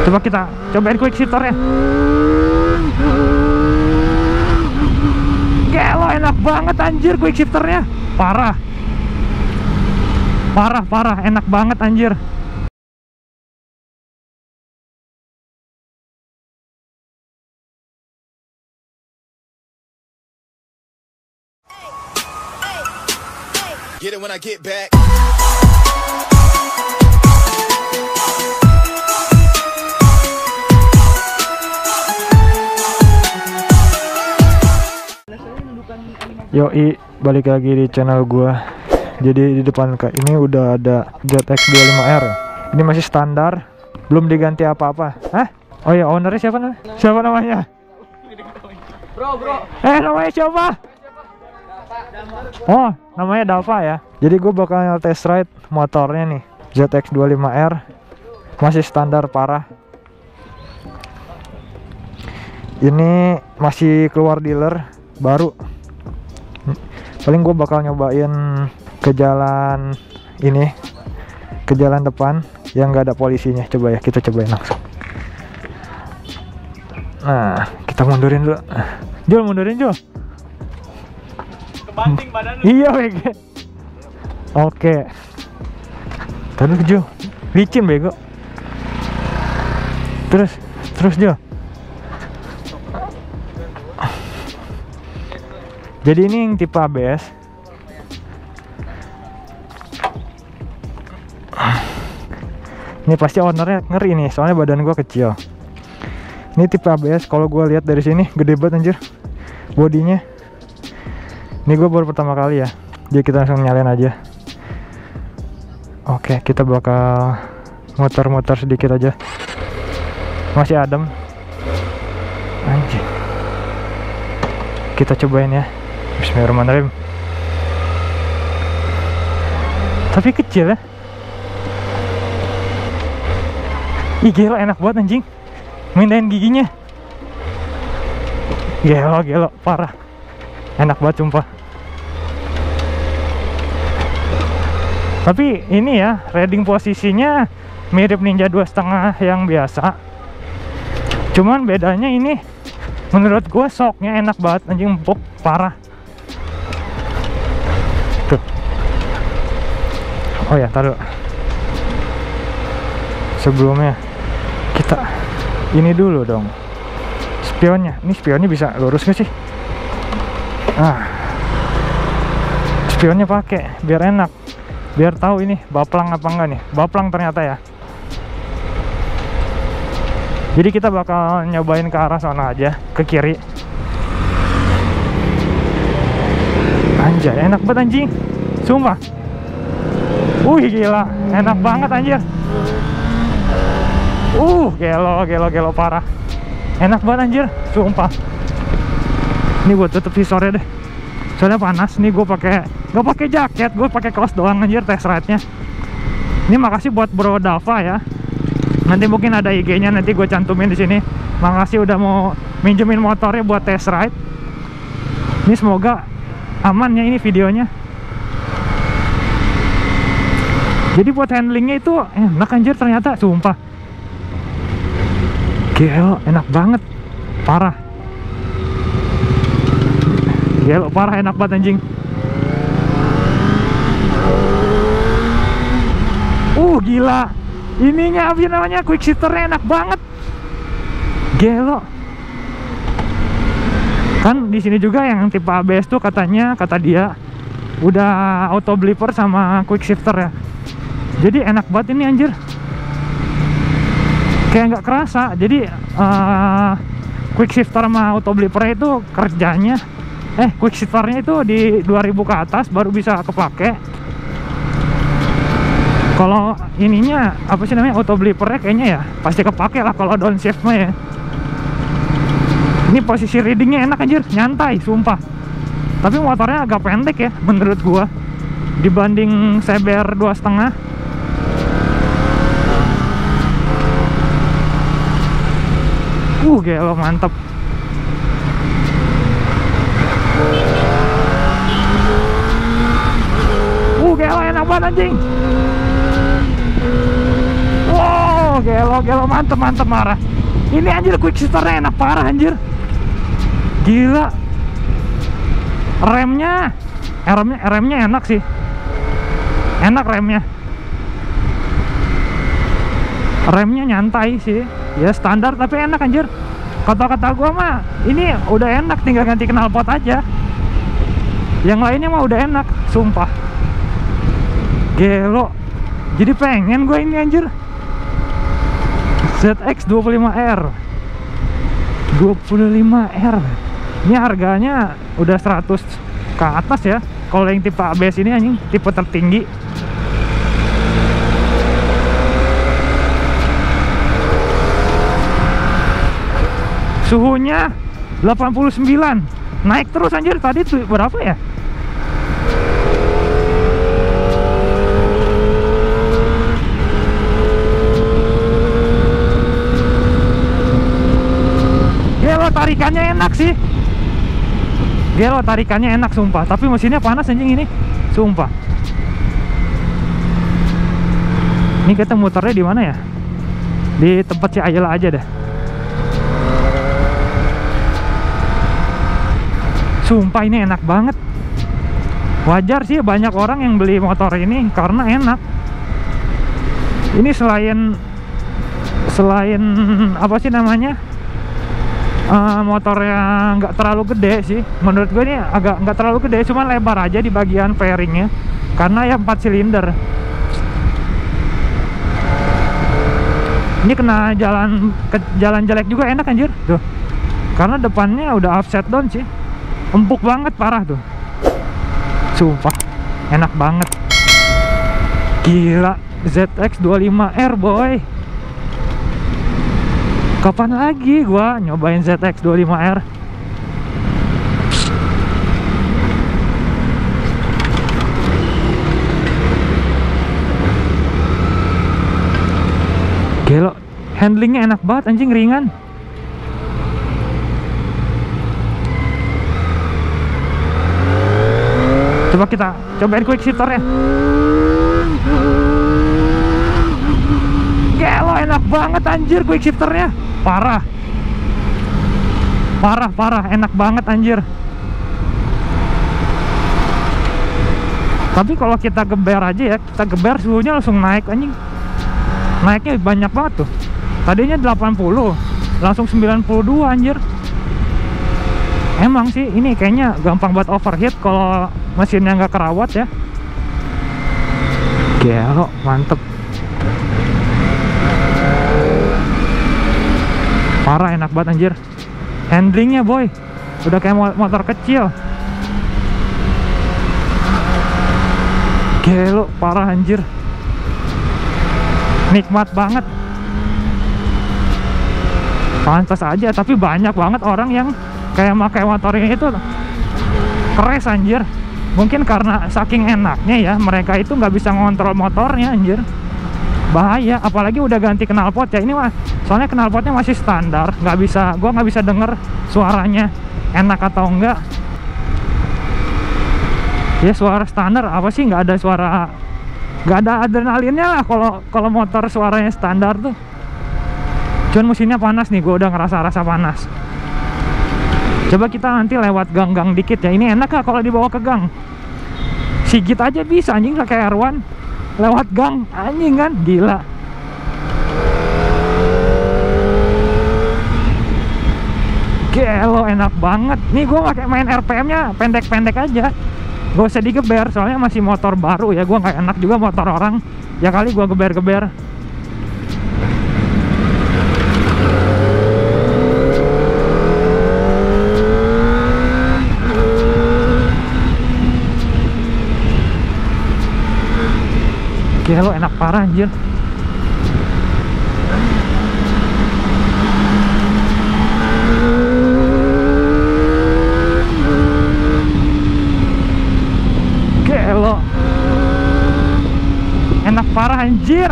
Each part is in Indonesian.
Coba kita cobain quick shifternya. Gelo, enak banget anjir quick shifternya. Parah. Parah, enak banget anjir. Get it when I get back. Yoi, balik lagi di channel gua. Jadi di depan ini udah ada ZX25R. Ini masih standar, belum diganti apa-apa. Hah? Oh ya, ownernya siapa namanya? Siapa namanya? Bro. Namanya siapa? Oh, namanya Dava ya. Jadi gue bakal test ride motornya nih, ZX25R. Masih standar parah. Ini masih keluar dealer baru. Paling gue bakal nyobain ke jalan ini, ke jalan depan yang nggak ada polisinya. Coba ya, kita cobain langsung. Nah, kita mundurin dulu. Jul, mundurin Jul. Kebanting badan lu. Iya, bego. Oke. Tadi Jul, licin bego. Terus Jul. Jadi ini yang tipe ABS. Ini pasti ownernya ngeri nih, soalnya badan gua kecil. Ini tipe ABS, kalau gua lihat dari sini gede banget anjir bodinya. Ini gua baru pertama kali ya, jadi kita langsung nyalain aja. Oke, kita bakal muter-muter sedikit aja. Masih adem. Anjir. Kita cobain ya. Bismillahirrahmanirrahim. Tapi kecil ya. Ih gila, enak banget anjing. Mindahin giginya. Gelo, parah. Enak banget sumpah. Tapi ini ya, riding posisinya mirip Ninja 2,5 yang biasa. Cuman bedanya ini, menurut gue shocknya enak banget anjing, empuk parah. Tuh. Oh ya, taruh. Sebelumnya kita ini dulu dong. Spionnya. Ini spionnya bisa lurus gak sih? Spionnya pakai biar enak. Biar tahu ini baplang apa enggak nih. Baplang ternyata ya. Jadi kita bakal nyobain ke arah sana aja, ke kiri. Anjay, enak banget anjing. Sumpah. Wih gila, enak banget anjir. Gelo parah. Enak banget anjir, sumpah. Ini gue tutup visornya deh. Soalnya panas nih, gue nggak pakai jaket, gue pakai kaos doang anjir test ride-nya. Ini makasih buat Bro Dava ya. Nanti mungkin ada IG-nya, nanti gue cantumin di sini. Makasih udah mau minjemin motornya buat test ride. Ini semoga aman ya ini videonya. Jadi buat handlingnya itu enak anjir ternyata, sumpah. Gelo, enak banget. Parah. Gelo, parah enak banget anjing. Gila. Ininya apa namanya, quick shifternya enak banget. Gelo. Kan di sini juga yang tipe ABS tuh katanya, kata dia udah auto blipper sama quick shifter ya. Jadi enak banget ini anjir. Kayak nggak kerasa. Jadi quick shifter sama auto blipper itu kerjanya quick shifternya itu di 2000 ke atas baru bisa kepake. Kalau ininya apa sih namanya, auto blippernya kayaknya ya pasti kepake lah kalau downshift mah ya. Ini posisi readingnya enak anjir, nyantai sumpah. Tapi motornya agak pendek ya menurut gua dibanding CBR 2,5. Gelo mantep. Gelo enak banget anjing. Wow, gelo, mantep marah. Ini anjir quick shifternya enak parah anjir. Gila. Remnya enak sih. Enak remnya. Remnya nyantai sih. Ya standar tapi enak anjir. Kata-kata gua mah ini udah enak, tinggal ganti knalpot aja. Yang lainnya mah udah enak, sumpah. Gelo. Jadi pengen gue ini anjir. ZX25R 25R. Ini harganya udah 100 ke atas ya. Kalau yang tipe ABS ini anjing, tipe tertinggi. Suhunya 89. Naik terus anjir, tadi tuh berapa ya? Gelo, tarikannya enak sih. Gelo, tarikannya enak sumpah. Tapi mesinnya panas anjing ini, sumpah. Ini kita muternya di mana ya? Di tempat si Ayla aja deh. Sumpah ini enak banget. Wajar sih banyak orang yang beli motor ini karena enak. Ini selain apa sih namanya, motornya nggak terlalu gede sih. Menurut gue ini agak nggak terlalu gede, cuma lebar aja di bagian fairingnya karena ya 4 silinder. Ini kena jalan jelek juga enak anjir tuh, karena depannya udah offset down sih. Empuk banget parah tuh, sumpah enak banget. Gila, ZX25R boy. Kapan lagi gua nyobain ZX25R? Gelo, handlingnya enak banget anjing, ringan. Coba kita cobain quick shifternya. Gelo, enak banget anjir quick shifternya. Parah, enak banget anjir. Tapi kalau kita geber aja ya, kita geber suhunya langsung naik anjing. Naiknya banyak banget tuh. Tadinya 80, langsung 92 anjir. Emang sih ini kayaknya gampang buat overheat kalau mesinnya nggak kerawat ya. Gelo, mantep. Parah, enak banget anjir. Handlingnya boy, udah kayak motor kecil. Gelo, parah anjir. Nikmat banget. Pantas aja, tapi banyak banget orang yang kayak pakai motornya itu keres anjir. Mungkin karena saking enaknya ya, mereka itu nggak bisa ngontrol motornya anjir. Bahaya, apalagi udah ganti knalpot ya. Ini mah soalnya knalpotnya masih standar, gua nggak bisa denger suaranya enak atau enggak. Ya suara standar apa sih, nggak ada suara, nggak ada adrenalinnya lah kalau motor suaranya standar tuh. Cuman mesinnya panas nih, gue udah ngerasa panas. Coba kita nanti lewat gang-gang dikit ya. Ini enak gak kalau dibawa ke gang? Sigit aja bisa anjing, kayak R1 lewat gang anjing kan, gila. Gelo, enak banget. Nih gue main RPM nya pendek-pendek aja, gak usah digeber, soalnya masih motor baru ya. Gue nggak enak juga motor orang ya kali gue geber-geber. Gelo, enak parah anjir. Gelo, enak parah anjir.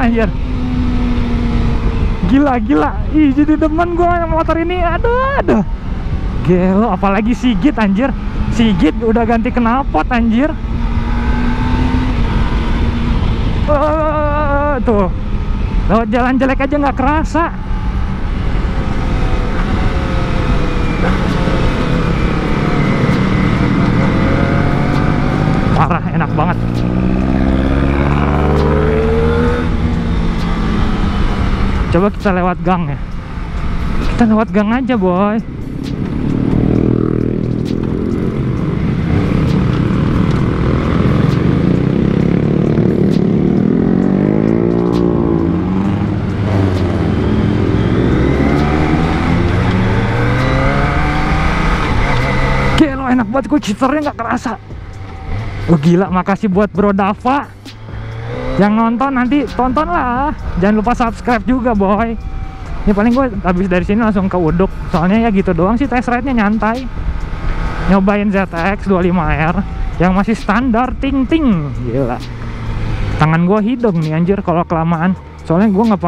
Gila. Ih, jadi demen gue motor ini. Aduh. Gelo, apalagi Sigit anjir. Sigit udah ganti knalpot anjir. Tuh Lewat jalan jelek aja nggak kerasa. Parah, enak banget. Coba kita lewat gang ya. Kita lewat gang aja, boy. Gila, enak banget, kok cheaternya nggak kerasa. Oh gila, makasih buat Bro Dava yang nonton. Nanti tonton lah, jangan lupa subscribe juga, boy. Ini paling gue habis dari sini langsung ke Uduk, soalnya ya gitu doang sih, test ride-nya nyantai. Nyobain ZX 25R yang masih standar ting-ting. Gila, tangan gue hidung nih anjir kalau kelamaan, soalnya gue nggak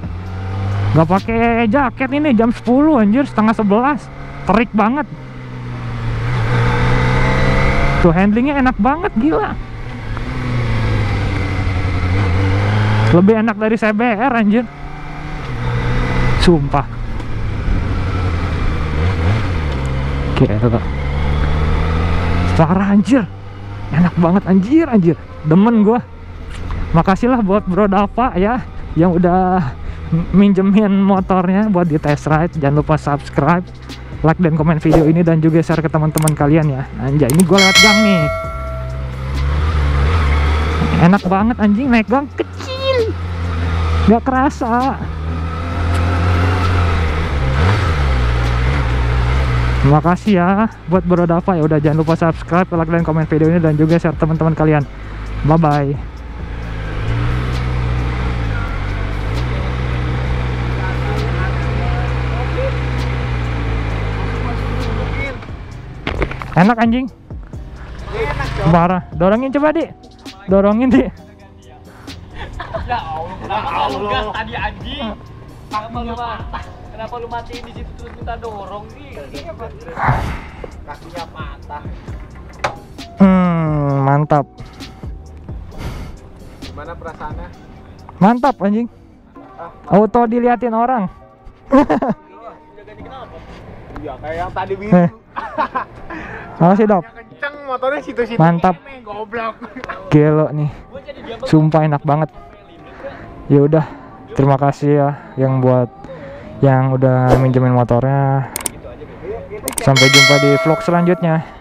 pakai jaket. Ini jam 10 anjir, setengah 11, terik banget. Tuh handlingnya enak banget, gila. Lebih enak dari CBR anjir, sumpah. Gila, parah anjir, enak banget anjir. Demen gua. Makasih lah buat Bro Dava ya yang udah minjemin motornya buat di test ride. Jangan lupa subscribe, like dan komen video ini, dan juga share ke teman-teman kalian ya. Anjay, ini gue lewat gang nih. Enak banget anjing, naik gang kecil, nggak kerasa. Makasih ya buat Bro Dava ya udah. Jangan lupa subscribe, like dan komen video ini, dan juga share teman-teman kalian. Bye bye. Enak anjing, parah. Dorongin coba, Dik. Dorongin, Dik. Ya Allah, gas tadi anjing. Kenapa lu matiin di situ terus minta dorong sih? Kakinya patah. Mantap. Gimana perasaannya? Mantap anjing. Auto diliatin orang. Jaga kenapa? Iya, kayak yang tadi biru. Makasih, Dok. Kenceng motornya situ-situ. Mantap. Goblok. Gelo nih. Sumpah enak banget. Ya udah, terima kasih ya yang udah minjemin motornya. Sampai jumpa di vlog selanjutnya.